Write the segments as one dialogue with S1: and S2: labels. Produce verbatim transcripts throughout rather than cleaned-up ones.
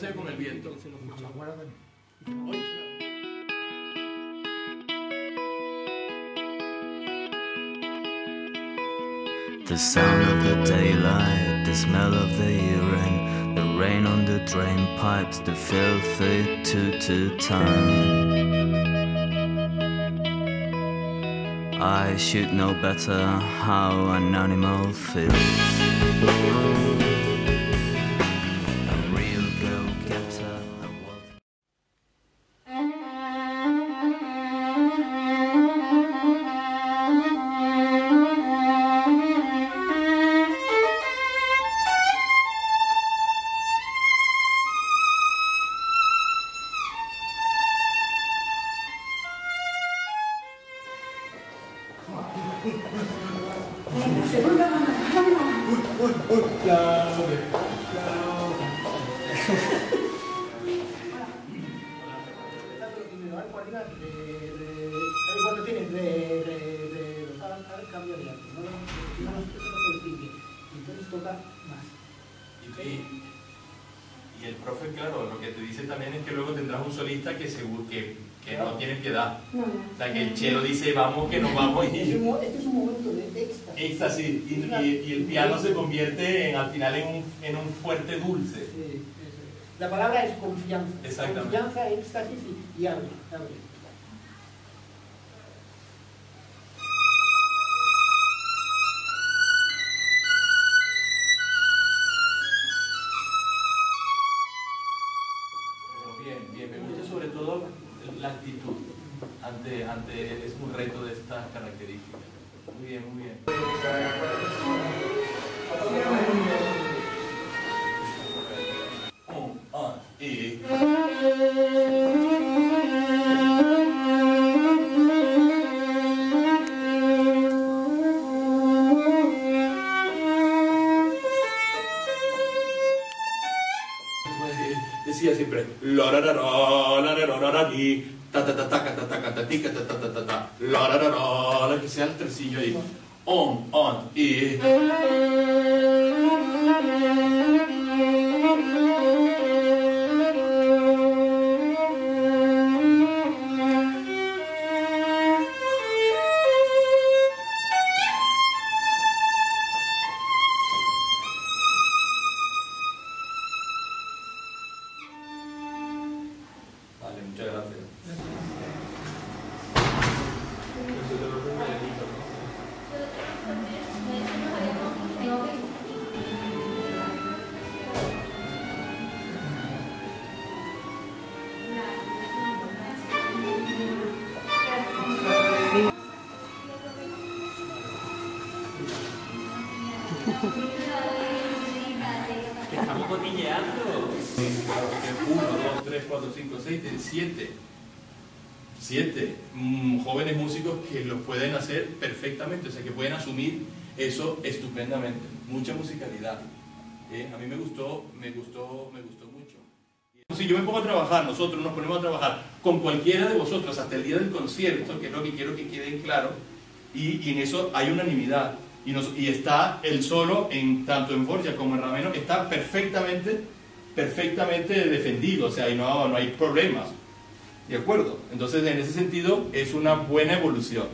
S1: Escúchame con el viento.
S2: The sound of the daylight, the smell of the urine, the rain on the drain pipes, the filthy two-two time. I should know better how an animal feels. A real go-getter.
S3: Cuando tienes re, re, re, ahora cambia de arte, no, no, no, eso no se distingue, entonces toca más.
S1: Y, y el profe, claro, lo que te dice también es que luego tendrás un solista que, seguro, que, que no tiene piedad.
S3: No, no.
S1: O sea, que el cello dice vamos, que nos vamos. Y,
S3: este es un momento de éxtasis.
S1: Éxtasis. Y, y, y el piano se convierte en, al final en un, en un fuerte dulce.
S3: Sí, la palabra es confianza.
S1: Exactamente.
S3: Confianza, éxtasis y, y abre, abre.
S1: Sobre todo la actitud ante, ante es un reto de estas características. Muy bien, muy bien. Un, un, y... Decía siempre la la la la la la la la ta ta ta ta ta ta ta ta ta ta ta ta la la la la, que sea el tercillo ahí, on on y muchas gracias. Estamos cotilleando. uno, dos, tres, cuatro, cinco, seis, siete. siete mm, jóvenes músicos que lo pueden hacer perfectamente, o sea, que pueden asumir eso estupendamente. Mucha musicalidad. ¿eh? A mí me gustó, me gustó, me gustó mucho. Si yo me pongo a trabajar, nosotros nos ponemos a trabajar con cualquiera de vosotros hasta el día del concierto, que es lo que quiero que quede claro, y, y en eso hay unanimidad. Y, nos, y está el solo, en, tanto en Borgia como en Rameno, está perfectamente, perfectamente defendido, o sea, y no, no hay problemas. ¿De acuerdo? Entonces, en ese sentido, es una buena evolución.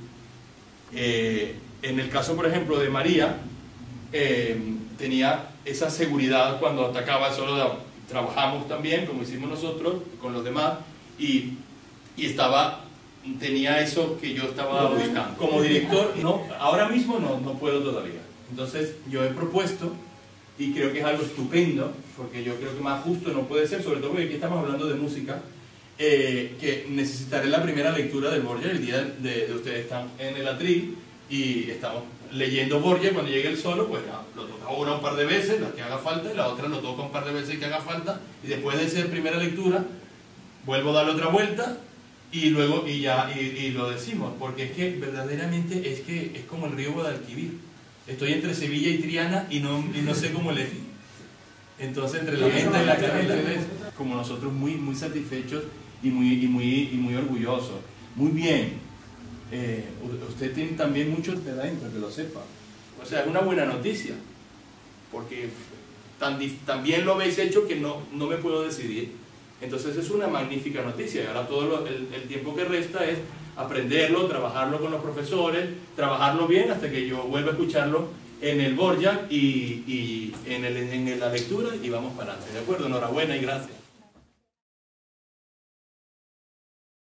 S1: Eh, en el caso, por ejemplo, de María, eh, tenía esa seguridad cuando atacaba el solo de... Trabajamos también, como hicimos nosotros, con los demás, y, y estaba... tenía eso que yo estaba buscando. Como director, no, ahora mismo no, no puedo todavía. Entonces yo he propuesto, y creo que es algo estupendo, porque yo creo que más justo no puede ser, sobre todo porque aquí estamos hablando de música, eh, que necesitaré la primera lectura del Borgia. El día de, de ustedes están en el atril y estamos leyendo Borgia. Cuando llegue el solo, pues ya, lo toca una un par de veces, las que haga falta, y la otra lo toca un par de veces que haga falta, y después de esa primera lectura vuelvo a darle otra vuelta y luego y ya y, y lo decimos, porque es que verdaderamente es que es como el río Guadalquivir. Estoy entre Sevilla y Triana y no, y no sé cómo elegir. Entonces, entre la venta y la canela, como nosotros muy, muy satisfechos y muy, y muy, y muy orgullosos. Muy bien. Eh, usted tiene también mucho de dentro, que lo sepa. O sea, es una buena noticia, porque tan, tan bien lo habéis hecho que no, no me puedo decidir. Entonces es una magnífica noticia. Y ahora todo lo, el, el tiempo que resta es aprenderlo, trabajarlo con los profesores, trabajarlo bien hasta que yo vuelva a escucharlo en el Borja y, y en, el, en la lectura y vamos para adelante. ¿De acuerdo? Enhorabuena y gracias.